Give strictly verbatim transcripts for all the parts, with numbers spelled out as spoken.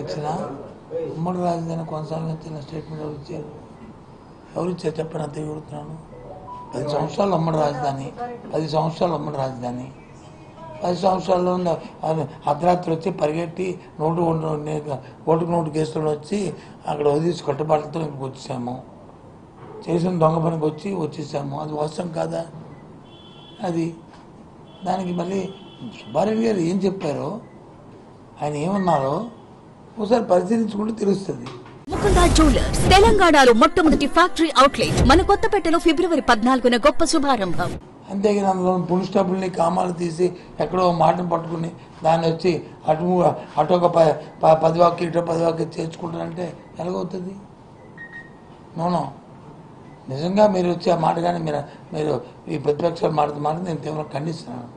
ఇచ్చినా ఉమ్మడి రాజధాని కొనసాగించిన స్టేట్మెంట్ ఎవరు ఇచ్చారు? ఎవరు ఇచ్చారు చెప్పండి? అంత ఎగురుతున్నాను. పది సంవత్సరాలు ఉమ్మడి రాజధాని పది సంవత్సరాలు ఉమ్మడి రాజధాని పది సంవత్సరాల్లో అర్ధరాత్రి వచ్చి పరిగెట్టి నోటు ఓటుకు నోటు కేసులు వచ్చి అక్కడ వదిలేసి కట్టుబాట్లతో ఇంటికి వచ్చేసాము. చేసిన దొంగ పనికి వచ్చి వచ్చేసాము. అది వాస్తవం కాదా? అది దానికి మళ్ళీ సుబ్బారెడ్డి గారు ఏం చెప్పారో, ఆయన ఏమన్నారో ఒకసారి పరిశీలించుకుంటే తెలుస్తుంది. ముకుందా జ్యువెలర్స్ తెలంగాణలో మొట్టమొదటి ఫ్యాక్టరీ అవుట్లెట్ మన కొత్తపేటలో ఫిబ్రవరి పద్నాలుగున గొప్ప శుభారంభం. అంతేగాని అందులో పుల్ స్టాపుల్ని కామాలు తీసి ఎక్కడో మాటను పట్టుకుని దాన్ని వచ్చి అటు అటు ఒక పది వాక్కి ఇటు పది వాక్కి చేర్చుకుంటారంటే ఎలాగవుతుంది? నోనో నిజంగా మీరు వచ్చి ఆ మాట కానీ మీరు మీరు ఈ ప్రతిపక్షాలు మాట మాట నేను తీవ్రంగా ఖండిస్తున్నాను.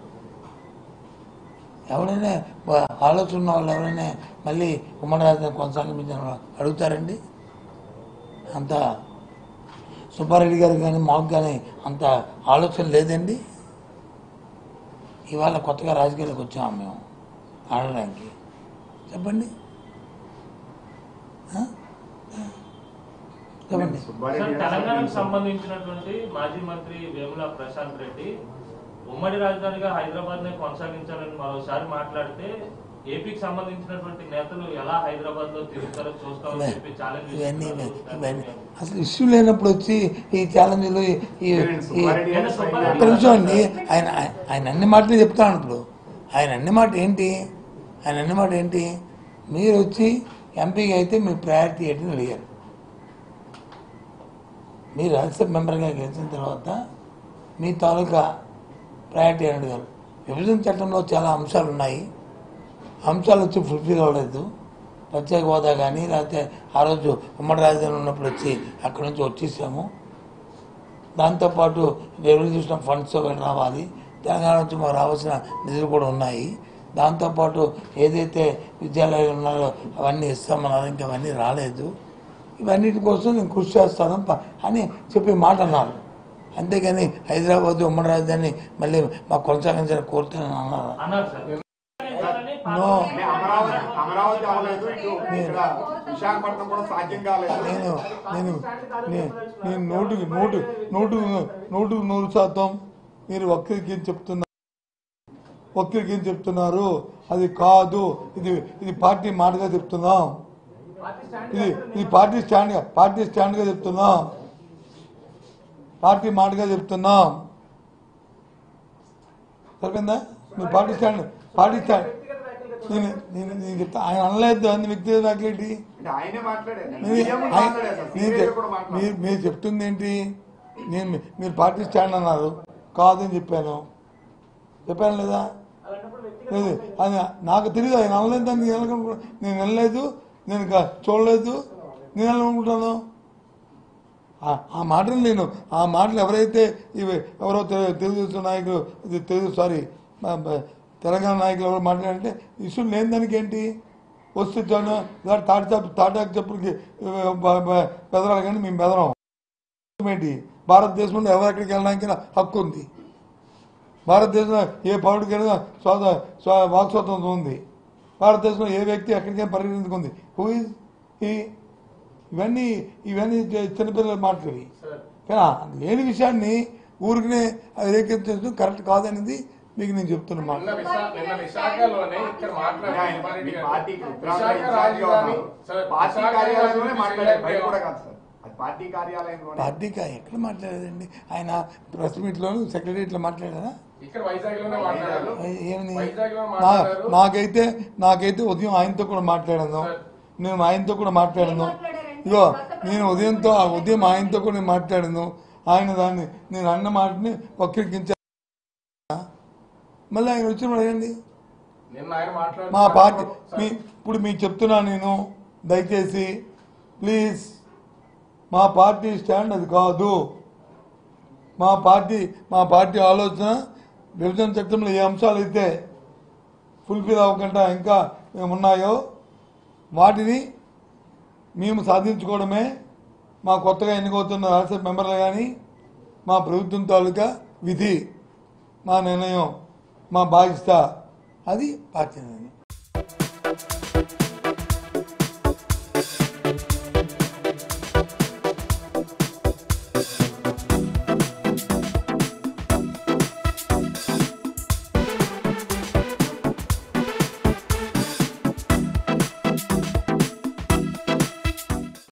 ఎవరైనా ఆలోచన ఉన్న వాళ్ళు ఎవరైనా మళ్ళీ ఉమ్మడి రాజధాని కొనసాగించిన అడుగుతారండి? అంత సుబ్బారెడ్డి గారు కానీ మాకు కానీ అంత ఆలోచన లేదండి. ఇవాళ కొత్తగా రాజకీయాలకు వచ్చాము మేము ఆడడానికి. చెప్పండి చెప్పండి. తెలంగాణకు సంబంధించినటువంటి మాజీ మంత్రి వేముల ప్రశాంత్ రెడ్డి ఉమ్మడి రాజధానిగా హైదరాబాద్ నే కొనసాగించాలని మరోసారి మాట్లాడితే ఏపీకి సంబంధించినటువంటి నేతలు ఎలా హైదరాబాద్ లో తిరుగుతారో చూస్తామని చెప్పి ఛాలెంజ్ ఇవన్నీ ఇవన్నీ అసలు ఇష్యూ లేనప్పుడు వచ్చి ఈ ఛాలెంజ్లు నిమిషం అండి. ఆయన ఆయన అన్ని మాటలు చెప్తాను. ఇప్పుడు ఆయన అన్ని మాట ఏంటి ఆయన అన్ని మాట ఏంటి మీరు వచ్చి ఎంపీగా అయితే మీ ప్రయారిటీ ఏంటని అడిగారు. మీరు రాజ్యసభ మెంబర్గా గెలిచిన తర్వాత మీ తాలూకా ప్రయారిటీ అని అడిగారు. విభజన చట్టంలో చాలా అంశాలు ఉన్నాయి. అంశాలు వచ్చి ఫుల్ఫిల్ అవ్వలేదు. ప్రత్యేక హోదా కానీ లేకపోతే ఆ రోజు ఉమ్మడి రాజధాని ఉన్నప్పుడు వచ్చి అక్కడి నుంచి వచ్చేసాము. దాంతోపాటు రెవల్యూషన్ ఫండ్స్ రావాలి. తెలంగాణ నుంచి మాకు రావాల్సిన నిధులు కూడా ఉన్నాయి. దాంతోపాటు ఏదైతే విద్యాలయాలు ఉన్నారో అవన్నీ ఇస్తామన్నారు, ఇంకా అవన్నీ రాలేదు. ఇవన్నిటి కోసం నేను కృషి చేస్తాను అని చెప్పి మాట అన్నారు. అంతేగాని హైదరాబాద్ ఉమ్మడి రాజధాని మళ్ళీ మాకు కొనసాగించాలని కోరుతానని అన్నారు. నేను నేను నేను నోటుకి నోటు నోటు నోటుకు నూరు శాతం మీరు ఒక్కరికి ఏం చెప్తున్నారు ఒక్కరికి ఏం చెప్తున్నారు అది కాదు. ఇది ఇది పార్టీ మాటగా చెప్తున్నాం. ఇది ఇది పార్టీ స్టాండ్ పార్టీ స్టాండ్గా చెప్తున్నాం. పార్టీ మాటగా చెప్తున్నాం. సరిపోయిందా? మీరు పార్టీ స్టాండ్ పార్టీ స్టాండ్ నేను నేను నేను చెప్తా. ఆయన అనలేదు అన్ని వ్యక్తిగత నాకేంటి? మీరు మీరు చెప్తుంది ఏంటి? నేను మీరు పార్టీ స్టాండ్ అన్నారు, కాదని చెప్పాను. చెప్పాను లేదా? లేదు అది నాకు తెలియదు. ఆయన అనలేదు అని నేను వినలేదు, నేను చూడలేదు. నేను అనుకుంటాను ఆ మాటలు నేను ఆ మాటలు ఎవరైతే ఇవి ఎవరో తెలుగుదేశం నాయకులు తెలుగు సారీ తెలంగాణ నాయకులు ఎవరు మాట్లాడారంటే ఇష్యూ లేని దానికి ఏంటి వస్తే తాటి చెప్పు తాటాకు చెప్పులకి బెదరాలి కానీ మేము బెదరం ఏంటి? భారతదేశంలో ఎవరెక్కడికి వెళ్ళడానికి హక్కు ఉంది. భారతదేశంలో ఏ పౌరుడికైనా స్వాద వాక్ స్వాతంత్రం ఉంది. భారతదేశంలో ఏ వ్యక్తి ఎక్కడికైనా పరిగణించుకుంది. హూ ఈజ్ ఈ ఇవన్నీ ఇవన్నీ చిన్నపిల్లల మాటలు. కానీ లేని విషయాన్ని ఊరికనే రేకెత్తించడం కరెక్ట్ కాదనేది మీకు నేను చెప్తున్నా. పార్టీ ఎక్కడ మాట్లాడేదండి? ఆయన ప్రెస్ మీట్ లోను సెక్రటరీలో మాట్లాడారా? ఏమని? నాకైతే నాకైతే ఉదయం ఆయనతో కూడా మాట్లాడాను. నేను ఆయనతో కూడా మాట్లాడాను. ఇగో నేను ఉదయంతో ఉదయం ఆయనతో కూడా మాట్లాడాను. ఆయన దాన్ని నేను అన్న మాటని వక్రీకరించా. మళ్ళీ ఆయన వచ్చిన అడగండి. మా పార్టీ మీ ఇప్పుడు మీకు చెప్తున్నా నేను, దయచేసి ప్లీజ్ మా పార్టీ స్టాండ్ అది కాదు. మా పార్టీ మా పార్టీ ఆలోచన విభజన చట్టంలో ఏ అంశాలు అయితే ఫుల్ఫిల్ అవ్వకుండా ఇంకా ఉన్నాయో వాటిని మేము సాధించుకోవడమే మా కొత్తగా ఎన్నికవుతున్న రాజ్యసభ మెంబర్లు కానీ మా ప్రభుత్వం తాలూకా విధి, మా నిర్ణయం, మా బాధ్యత. అది పార్టీ నిర్ణయం.